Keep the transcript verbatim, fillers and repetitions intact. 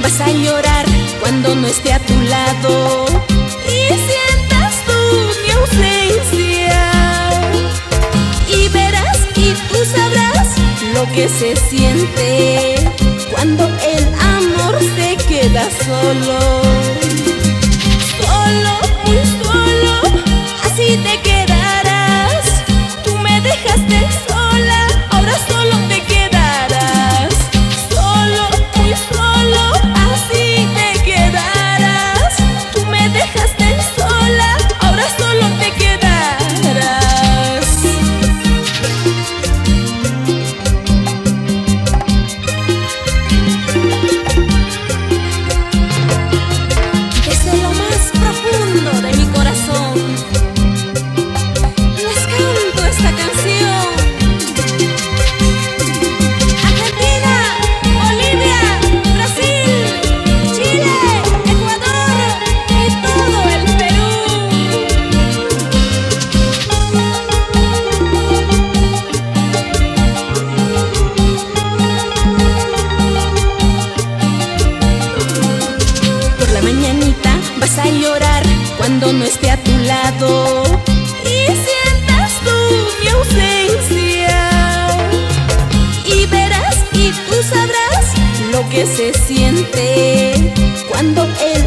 vas a llorar cuando no esté a tu lado y sientas tú mi ausencia. Y verás y tú sabrás lo que se siente cuando el amor se queda solo. Solo, muy solo, así te quedarás. Tú me dejaste sola, ahora solo te quedarás. Solo, muy solo, así te quedarás. Tú me dejaste sola, ahora solo te quedarás. Desde lo más profundo de mi corazón les canto esta canción. Argentina, Bolivia, Brasil, Chile, Ecuador y todo el Perú. Por la mañanita vas a llorar cuando no esté a tu lado y sientas tú mi ausencia. Y verás y tú sabrás lo que se siente cuando el